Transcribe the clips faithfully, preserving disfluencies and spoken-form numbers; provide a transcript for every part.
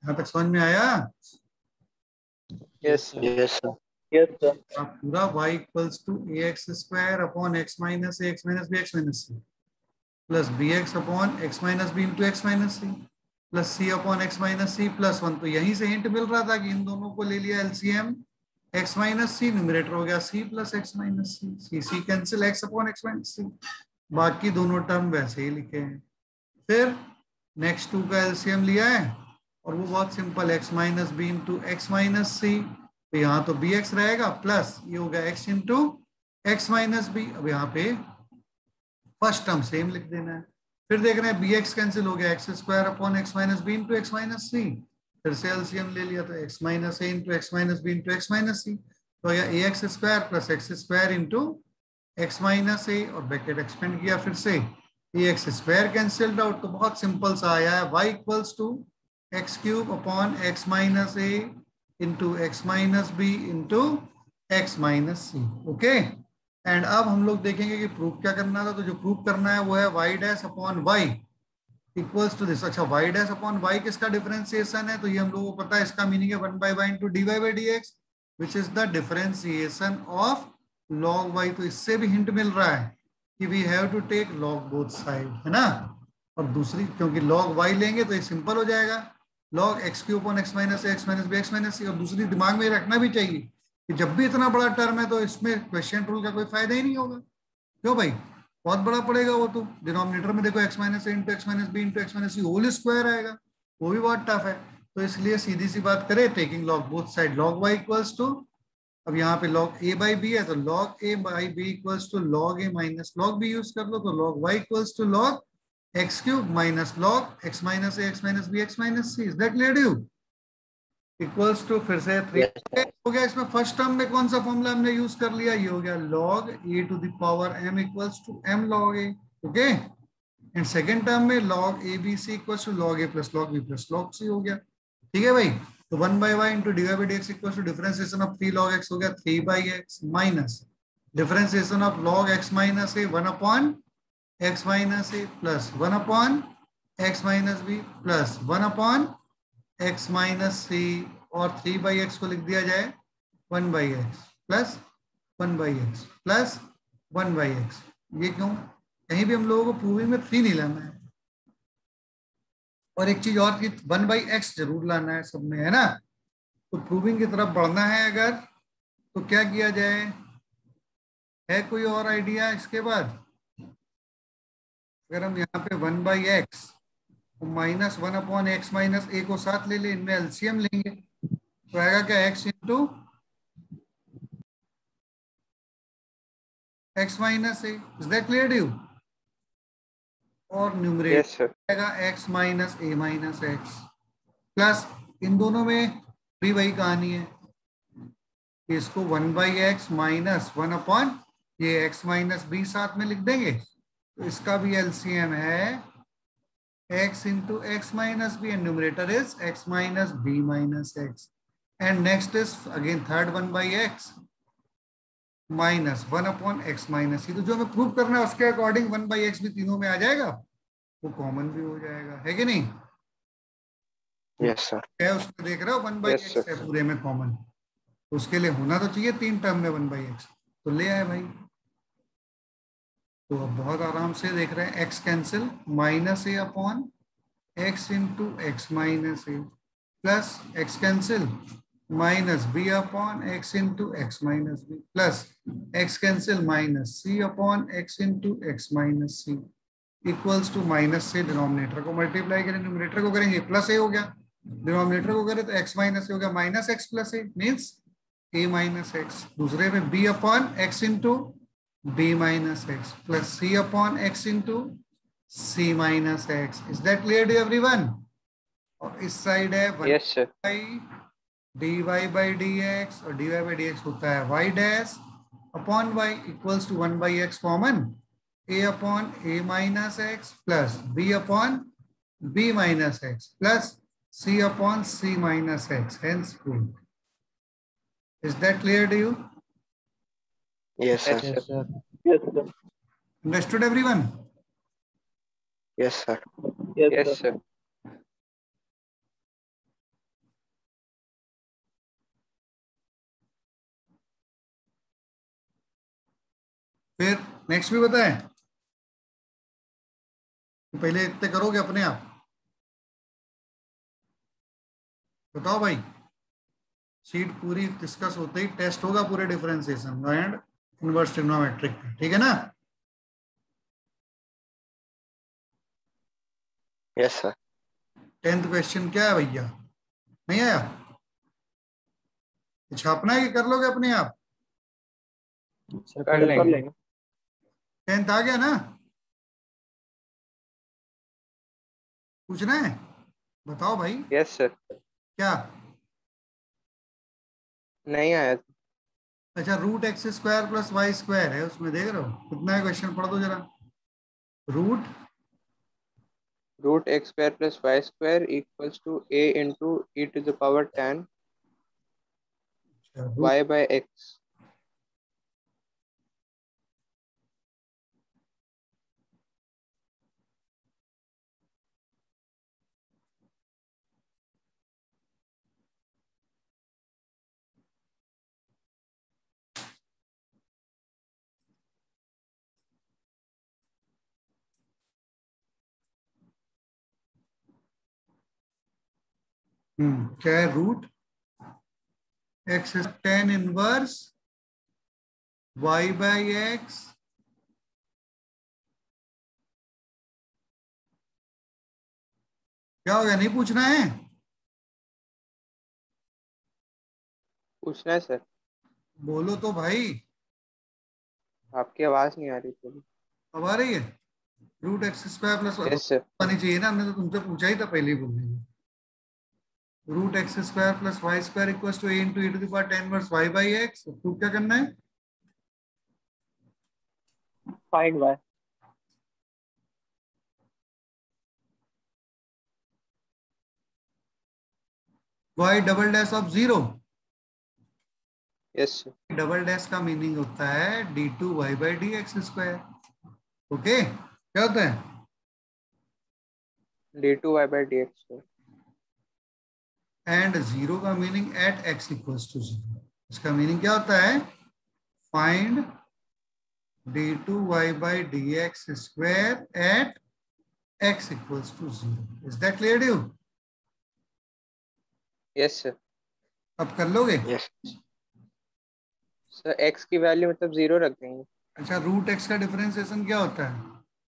यहाँ तक समझ में आया? Yes yes sir. Yes sir. आप पूरा y equals to a x square upon x minus a x minus b x minus c plus b x upon x minus b into x minus c plus c upon x minus c plus one. तो यहीं से hint मिल रहा था कि इन दोनों को ले लिया LCM, x minus c, numerator हो गया c plus x minus c, c c cancel, x upon x minus c, बाकी दोनों टर्म वैसे ही लिखे हैं। फिर नेक्स्ट टू का एलसीएम लिया है और वो बहुत simple, x minus b into x minus c, तो यहाँ तो बी एक्स रहेगा प्लस ये हो गया x into x minus b. अब यहाँ पे फर्स्ट टर्म सेम लिख देना है। फिर देख रहे हैं बी एक्स कैंसिल हो गया, x square upon x minus b into x minus c, फिर से एलसीएम ले लिया तो x minus a into x minus b into x minus c, तो गया a x square plus x square into x minus a और bracket expand किया, फिर से a x square cancelled out, तो बहुत सिंपल सा आया है y equals to x cube upon x minus a into x minus b into x minus c. Okay, and अब हम लोग देखेंगे कि प्रूफ क्या करना था। तो जो प्रूफ करना है वो है y dash upon y equals to this. अच्छा, y डैश अपॉन y किसका डिफरेंशिएशन है? तो ये हम लोगों को पता है, इसका मीनिंग है one by y into d y by d x which is the differentiation of log y। तो इससे भी हिंट मिल रहा है कि we have to take log both side, है ना। और दूसरी, क्योंकि log y लेंगे तो ये सिंपल हो जाएगा, log x cube upon x minus x minus b x minus c. और दूसरी दिमाग में रखना भी चाहिए कि जब भी इतना बड़ा टर्म है तो इसमें क्वेश्चन रूल का कोई फायदा ही नहीं होगा। क्यों भाई? बहुत बड़ा पड़ेगा वो तो। डिनोमिनेटर में देखो x minus a into x minus b into x minus c whole square आएगा, वो भी बहुत टफ है। तो इसलिए सीधी सी बात करें, taking log both side, log y equals to, अब यहाँ पे लॉग ए बाई बी है तो log a by b equals to log a minus log b use कर लो, तो log y equals to log x cube minus log x minus a x minus b x minus c. Is that clear to you? Equals to, फिर से three हो गया। इसमें first term में कौन सा फॉर्मूला हमने यूज कर लिया? ये हो गया log a to the power m equals to m log a। Okay, and second term में log abc equals to log a plus log b plus log c हो गया। ठीक है भाई, तो one by y into d y by d x equals to differentiation of three log x हो गया three by x minus differentiation of log x minus a one upon x minus a plus one upon x minus b plus one upon x minus c, और three by x को लिख दिया जाए one by x plus one by x plus one by x. ये क्यों? कहीं भी हम लोगों को प्रूविंग में थ्री नहीं लाना है, और एक चीज और की वन बाई एक्स जरूर लाना है सब में, है ना। तो प्रूविंग की तरफ बढ़ना है अगर, तो क्या किया जाए? है कोई और आइडिया इसके बाद? अगर हम यहाँ पे one by x minus one upon x minus a को साथ ले ले, इनमें एलसीएम लेंगे तो आएगा क्या? X into x minus a. Is that clear to you? और न्यूमरेटर आएगा x minus a minus x plus, इन दोनों में भी वही कहानी है, इसको one by x minus one upon ये एक्स माइनस बी साथ में लिख देंगे, तो इसका भी एलसीएम है x into x minus b and numerator is x minus b minus x, and next is again third one by x minus one upon x minus c। तो जो हमें प्रूव करना है उसके अकॉर्डिंग वन बाई एक्स भी तीनों में आ जाएगा, वो कॉमन भी हो जाएगा, है कि नहीं? Yes sir. है उसमें देख रहे हो वन बाई एक्स है पूरे में कॉमन, तो उसके लिए होना तो चाहिए तीन टर्म में वन बाई एक्स, तो ले आए भाई। तो अब बहुत आराम से देख रहे हैं, x cancel, minus a upon x into x minus a plus x cancel minus b upon x into x minus b plus x cancel minus c upon x into x minus c equals to minus से denominator को multiply करें, numerator को करेंगे plus ए हो गया, denominator को करें तो x माइनस ए हो गया minus x plus a means a minus x, दूसरे में b upon x into b minus x plus c upon x into c minus x। Is that clear to everyone? और इस side है one by d y by d x, और d y by d x होता है y dash upon y equals to one by x common, a upon a minus x plus b upon b minus x plus c upon c minus x, hence proved। Is that clear to you? Yes sir. Yes sir. Yes sir. Understood everyone? Yes sir. Yes sir. फिर next भी बताएं, पहले इतने करोगे अपने आप? बताओ भाई। शीट पूरी डिस्कस होते ही टेस्ट होगा पूरे डिफरेंशिएशन एंड इनवर्स ट्रिग्नोमेट्रिक, ठीक है ना? Yes sir. टेंथ क्वेश्चन क्या है भैया? नहीं आया? छापना है कि कर लोगे अपने आप? कर लेंगे। टेंथ आ गया ना? पूछना है? बताओ भाई। Yes sir. क्या? नहीं आया। अच्छा, root x square plus y square है उसमें, देख रहे हो कितना है क्वेश्चन? पढ़ दो जरा। Root root x square plus y square equals to a into e to the power tan root y by x. Hmm क्या है? Root x tan inverse y by x क्या हो गया? नहीं पूछना है? पूछना है सर। बोलो तो भाई। आपकी आवाज नहीं आ रही थी। अब आ रही है? Root x square plus yes sir. आनी चाहिए ना, हमने तो तुमसे पूछा ही था पहले ही बोलने में। Root x square plus y square equal to a into e to the power tan inverse y by x. तो क्या करना है? Find y. Y double dash of zero. Yes sir. Double dash का मीनिंग होता है d two y by d x square. Okay, क्या होता है? D two y by d x sir. And zero का meaning at x equals to zero. इसका meaning क्या होता है? Find d two y by d x square at x equals to zero. Is that clear you? Yes sir. अब कर लोगे? Yes sir x की value मतलब जीरो रख देंगे। अच्छा, रूट एक्स का डिफरेंशिएशन क्या होता है?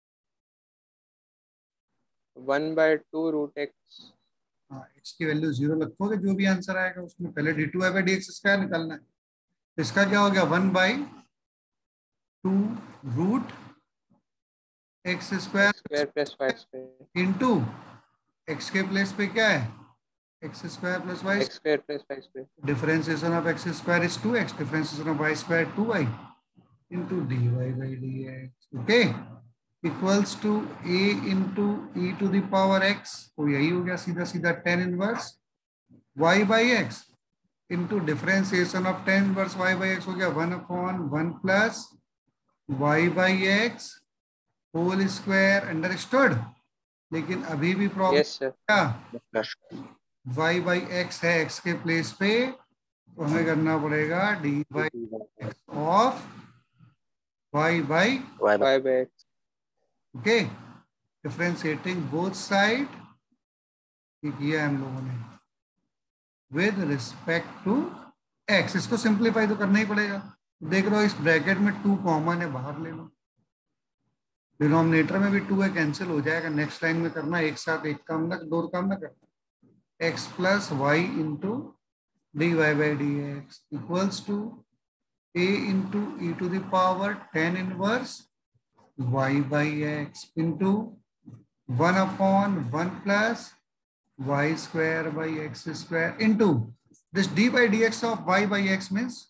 One by two root x. हाँ, एक्स की वैल्यू जीरो रखोगे, जो भी आंसर आएगा उसमें पहले d two y by d x square निकालना है। इसका क्या हो गया? One by two root x x square square plus y square. Into x के प्लेस पे क्या है? X square plus y. X square plus y square. Differentiation of x square is two x, differentiation of Y square two y into d y by d x. Okay, equals to a into e to the power x. तो यही हो गया सीधा सीधा tan inverse y by x into differentiation of tan inverse y by x हो गया one upon one plus y by x whole square. Understood? लेकिन अभी भी प्रॉब्लम यस सर। क्या? वाई बाई एक्स है एक्स के प्लेस पे, तो हमें करना पड़ेगा D by x of y by. Y y by x. Okay, differentiating both side किया हम लोगों ने विद रिस्पेक्ट टू एक्स। इसको सिंप्लीफाई तो करना ही पड़ेगा। देख लो इस ब्रैकेट में टू कॉमन है, बाहर ले लो। डिनोमिनेटर में भी टू है, कैंसिल हो जाएगा। नेक्स्ट लाइन में करना एक साथ, एक काम ना दो काम ना करना। X plus y into d y by d x equals to a into e to the power tan inverse y by x into one upon one plus y square by x square into this d by d x of y by x means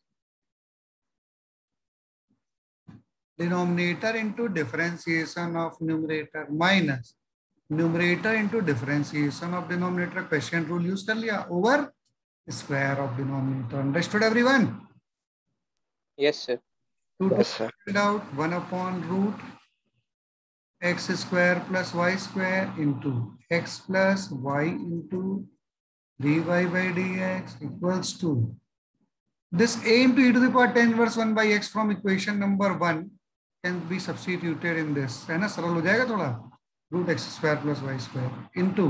denominator into differentiation of numerator minus numerator into differentiation of denominator। Question rule use कर लिया, over square of denominator. Understood everyone? Yes sir. Two yes sir. Two out one upon root x square plus y square into x plus y into d y by d x equals to this a into e to the power ten inverse one by x from equation number one can be substituted in this, है ना, सरल हो जाएगा थोड़ा। Root x square plus y square into,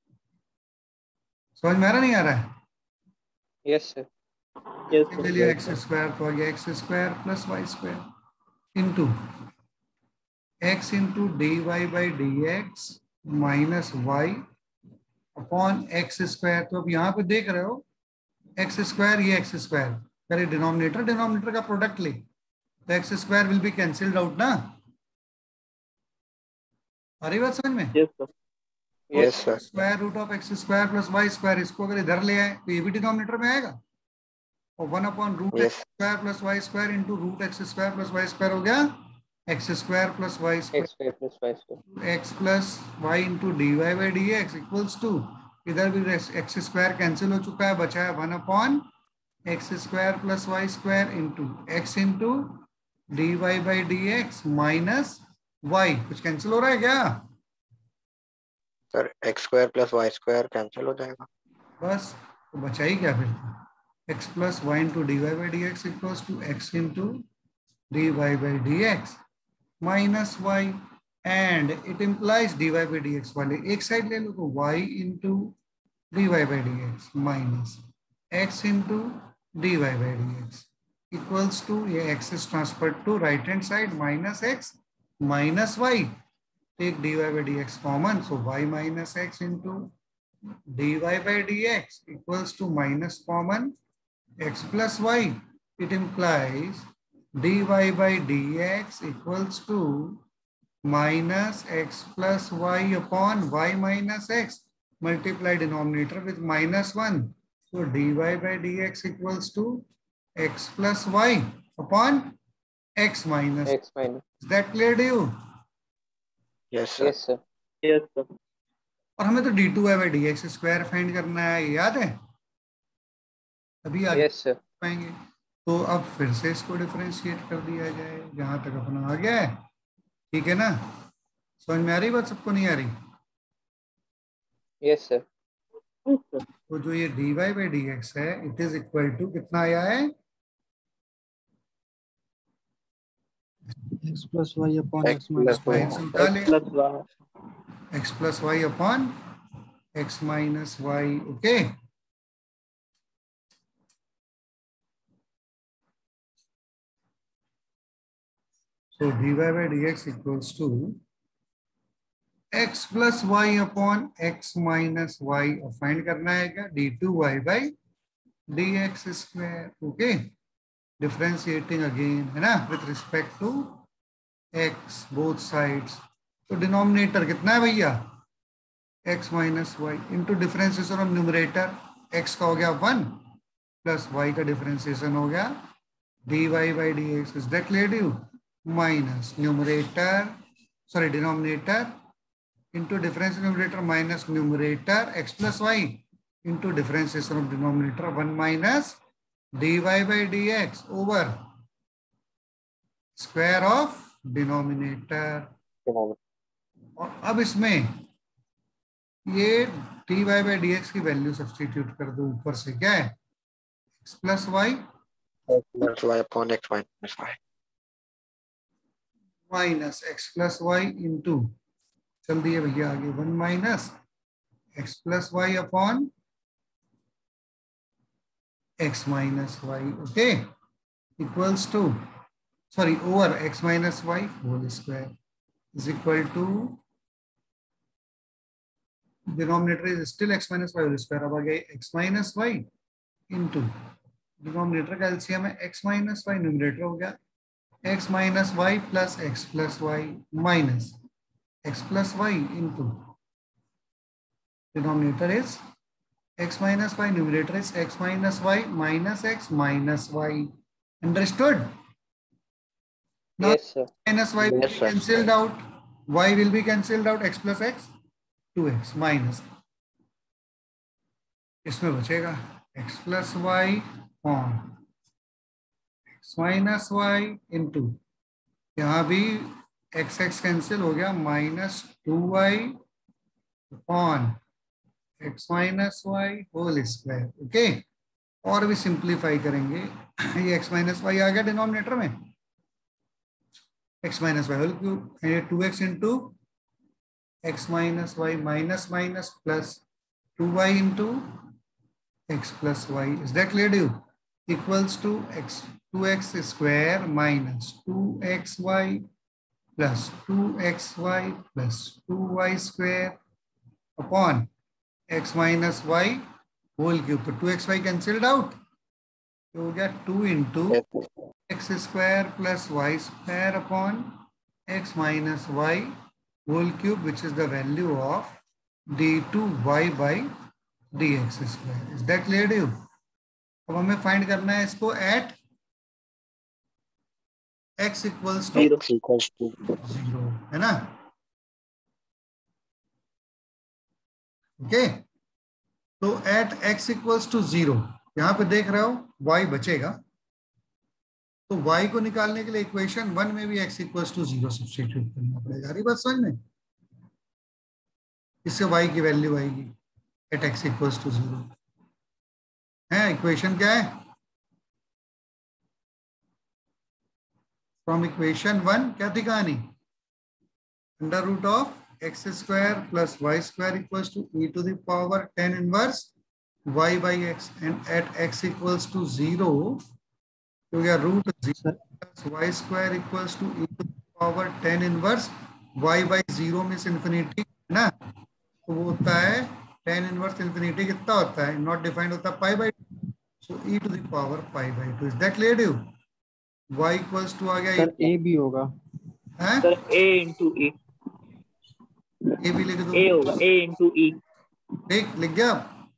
समझ में आ रहा नहीं आ रहा है? Yes sir. चलिए एक्स स्क्वायर तो आ गया x square plus y square into x into d y by d x minus y upon x square. तो अब यहाँ पे देख रहे हो एक्स स्क्वायर, ये एक्स स्क्वायर, पहले डिनोमिनेटर डिनोमिनेटर का प्रोडक्ट ले, तो x square will be cancelled out ना। आ रही बात समझ में? Yes sir. Yes sir. Square root of x square plus y square, इसको अगर इधर ले आए तो ये भी डिनोमिनेटर में आएगा, और one upon root x yes square plus y square into root x square plus y square हो गया x square plus y x square square plus y square x plus y into d y by d x equals to, इधर भी x square cancel हो चुका है, बचा है one upon x square plus y square into x into d y by d x minus y. कुछ cancel हो रहा है क्या? Sir x square plus y square cancel हो जाएगा। बस, तो बचा ही क्या फिर? X plus y into d y by d x equals to x into d y by d x minus y, and it implies d y by d x वाले एक साइड ले लो, तो y into d y by d x minus x into d y by d x equals to, ये x is transferred to right hand side, minus x minus y, take dy by dx common, so y minus x into dy by dx equals to minus common x plus y. It implies dy by dx equals to minus x plus y upon y minus x, multiply denominator with minus one, so dy by dx equals to x plus y upon x minus. X minus. Is that clear to you? Yes sir. Yes sir. Yes sir. और हमें तो d two है by d x square find करना है, याद है? अभी आगे यस सर। पाएंगे। तो अब फिर से इसको डिफरेंशिएट कर दिया जाए, जहां तक अपना आ गया है, ठीक है ना? समझ में आ रही बात सबको, नहीं आ रही? Yes sir. तो जो ये d y by d x है, इट इज इक्वल टू कितना आया है? x plus y upon X x minus plus y. y. x उठा ले, plus y. x plus y upon x minus y, okay. So dy by dx equals to x plus y upon x minus y, और find करना है क्या? D two y by d x square, okay. Differentiating again, है ना, with respect to x both sides. तो denominator कितना है भैया? x minus y into differentiation of numerator, x का हो गया वन प्लस y का डिफरेंशिएशन हो गया dy by d x, is that clear to you? Minus numerator, sorry denominator into difference numerator minus numerator x plus y into differentiation of denominator one minus dy by d x over square of denominator. और अब इसमें ये dy by d x की value substitute कर दो, ऊपर से क्या है? x plus y plus y upon x minus y minus x plus y into, चल दिए भैया आगे, one minus x plus y upon x minus y, okay, equals to, sorry over x minus y whole square is equal to, denominator is still x minus y whole square, अब आ गया x minus y into denominator का LCM है x minus y, numerator हो गया x minus y plus x plus y minus x plus y into denominator is x minus y, numerator is x minus y minus x minus y. Understood? Yes sir. Minus y Yes, sir. Cancelled out, y will be cancelled out, x plus x to x minus, इसमें बचेगा x plus y on x minus y into, यहाँ भी x x cancel हो गया, minus two y upon x minus y whole square, okay. और भी simplify करेंगे, ये एक्स माइनस वाई आ गया डिनोमिनेटर में, x minus y whole cube, and two x into x minus y minus minus plus two y into x plus y. Is that clear to you? Equals to x two x square minus two x y plus two x y plus two y square upon x minus y whole cube. तो two x y cancelled out. तो हो गया two into Yes, sir. x square plus y square upon x minus y whole cube, which is the value of d two y by dx square. Is that clear to you? अब हमें find करना है इसको at x equals to X equals to zero, है ना? Okay, तो at x equals to zero, यहां पे देख रहे हो y बचेगा, तो y को निकालने के लिए इक्वेशन वन में भी x equals to zero substitute करना पड़ेगा। अरे बात समझ में, इससे y की वैल्यू आएगी at x equals to zero है। इक्वेशन क्या है? फ्रॉम इक्वेशन वन क्या थी कहानी? Under root of x square plus y square equals to e to the power tan inverse y by x, and at x equals to zero तो क्या root zero plus y square equals to e to the power tan inverse y by zero में infinity है ना, तो वो होता है tan inverse infinity कितना होता है, नॉट डिफाइंड होता है pi by two, so e to the power pi by two. Is that clear to you? y equals to आ गया सर ए भी होगा, है, sir a into e, a भी लिख दो, a होगा a इंटू ई। ठीक, लिख गया?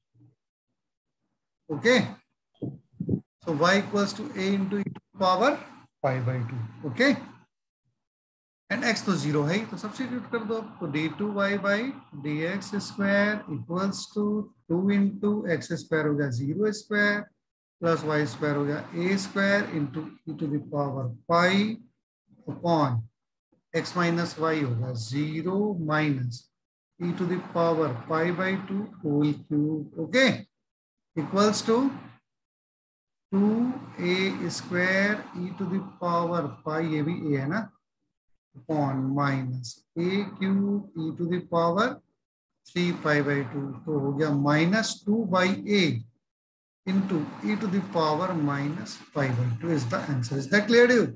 Okay, so y equals to a into e to the power pi by two, okay, and x तो जीरो है, तो सब्स्टिट्यूट कर दो, तो d two y by dx square equals to two into x square हो गया zero square plus y square हो गया a square into e to the power pi upon x minus y होगा zero minus e to the power pi by two whole cube, okay, equals to two a square e to the power pi, ये भी a है ना, upon minus a cube e to the power three pi by two, तो हो गया minus two by a into e to the power minus pi by two is the answer. Is that clear you?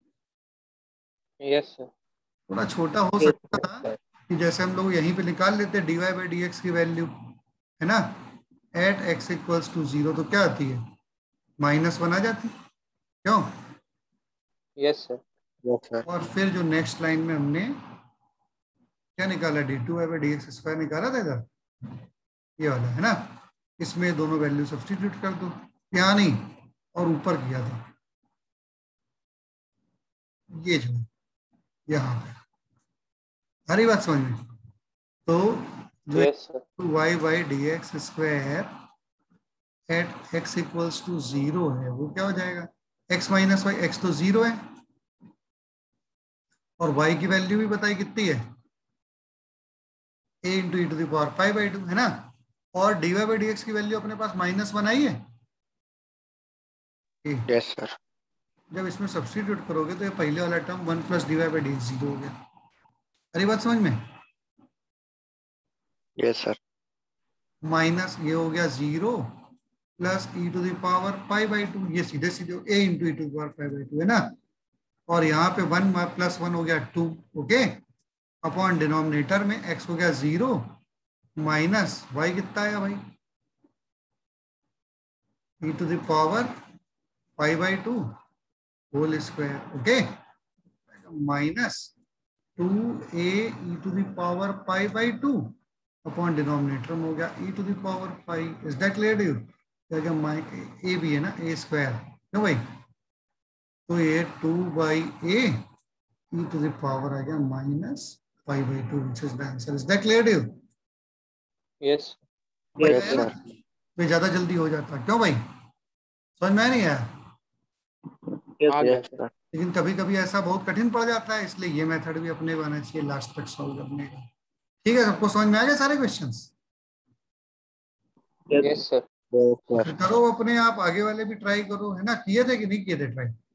Yes sir. थोड़ा छोटा हो सकता था कि जैसे हम लोग यहीं पे निकाल लेते d y by d x की वैल्यू, है ना, at x equals to zero, तो क्या आती है? माइनस वन आ जाती, क्यों? Yes sir. yes, sir. और फिर जो नेक्स्ट लाइन में हमने क्या निकाला, d two y by d x square निकाला था इधर, ये वाला है ना, इसमें दोनों वैल्यू सब्स्टिट्यूट कर दो, यहाँ नहीं और ऊपर किया था, ये जो यहाँ पे, हरी बात समझ में? तो जो yes sir. Y by d x square at x equals to zero है, वो क्या हो जाएगा? x माइनस वाई, एक्स तो जीरो है और y की वैल्यू भी बताई कितनी है, a into e to the power pi by two, है ना, और d y by d x की वैल्यू अपने पास माइनस वन आई है। yes, sir. जब इसमें सब्स्टिट्यूट करोगे तो ये पहले वाला term one plus d y by d x zero हो गया। अरे बात समझ में? yes, sir. माइनस ये हो गया zero plus e to the power pi by two, ये सीधे सीधे a into e to the power pi by two है ना, और यहाँ पे वन प्लस वन हो गया टू, ओके, अपॉन डिनोमिनेटर में एक्स हो गया जीरो माइनस वाई कितना आया भाई, e to the power pi by two whole square, okay, minus two a e to the power pi by two upon denominator में हो गया e to the power pi. Is that clear to you? क्या माइ ए भी है ना, ए square, क्यों भाई? तो ये two by a e to the power आ गया minus pi by two, which is the answer. Is that clear to you? Yes yes, sir. तो ज्यादा जल्दी हो जाता, क्यों भाई? समझ में नहीं आया? yes, sir. लेकिन कभी कभी ऐसा बहुत कठिन पड़ जाता है, इसलिए ये मेथड भी अपने आना चाहिए लास्ट तक सॉल्व करने का। ठीक है, सबको समझ में आ गए सारे questions? Yes sir. yes, sir. करो अपने आप, आगे वाले भी ट्राई करो, है ना, किए थे कि नहीं किए थे ट्राई?